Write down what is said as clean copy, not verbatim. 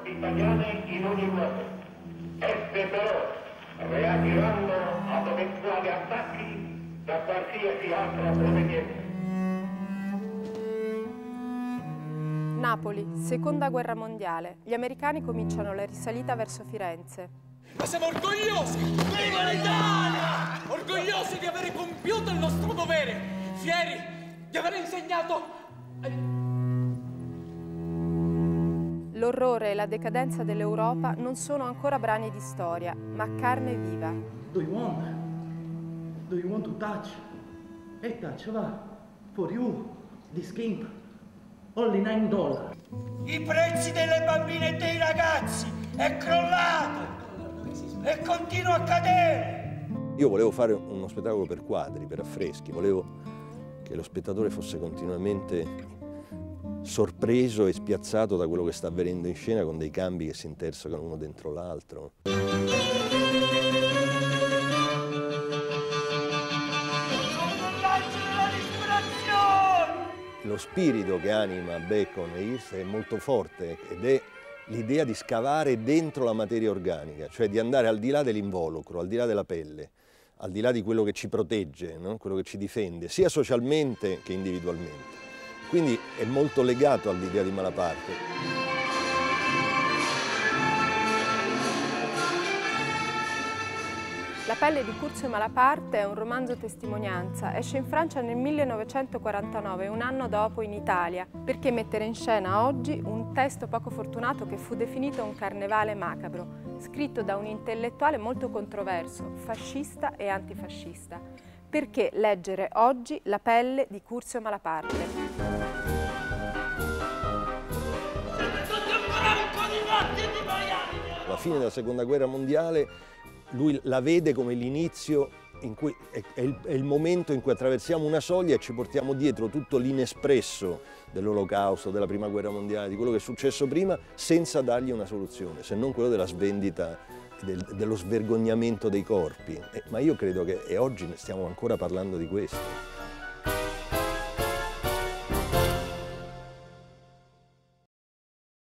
italiane in ogni luogo. Esse però reagiranno ad eventuali attacchi da qualsiasi altra provenienza. Napoli, seconda guerra mondiale. Gli americani cominciano la risalita verso Firenze. Ma siamo orgogliosi! Viva l'Italia! Orgogliosi di aver compiuto il nostro dovere! Fieri di aver insegnato... L'orrore e la decadenza dell'Europa non sono ancora brani di storia, ma carne viva. Do you want to touch? Hey, touch, va. For you, this king, only $9. I prezzi delle bambine e dei ragazzi è crollato e continua a cadere. Io volevo fare uno spettacolo per quadri, per affreschi, volevo che lo spettatore fosse continuamente sorpreso e spiazzato da quello che sta avvenendo in scena, con dei cambi che si intersecano uno dentro l'altro. Lo spirito che anima Bacon e Hirst è molto forte ed è l'idea di scavare dentro la materia organica, cioè di andare al di là dell'involucro, al di là della pelle, al di là di quello che ci protegge, no? Quello che ci difende, sia socialmente che individualmente. Quindi è molto legato all'idea di Malaparte. La pelle di Curzio Malaparte è un romanzo testimonianza, esce in Francia nel 1949, un anno dopo in Italia. Perché mettere in scena oggi un testo poco fortunato che fu definito un carnevale macabro, scritto da un intellettuale molto controverso, fascista e antifascista? Perché leggere oggi La pelle di Curzio Malaparte? Alla fine della Seconda Guerra Mondiale lui la vede come l'inizio, in cui è il momento in cui attraversiamo una soglia e ci portiamo dietro tutto l'inespresso dell'Olocausto, della Prima Guerra Mondiale, di quello che è successo prima, senza dargli una soluzione, se non quello della svendita, dello svergognamento dei corpi. Ma io credo che oggi stiamo ancora parlando di questo.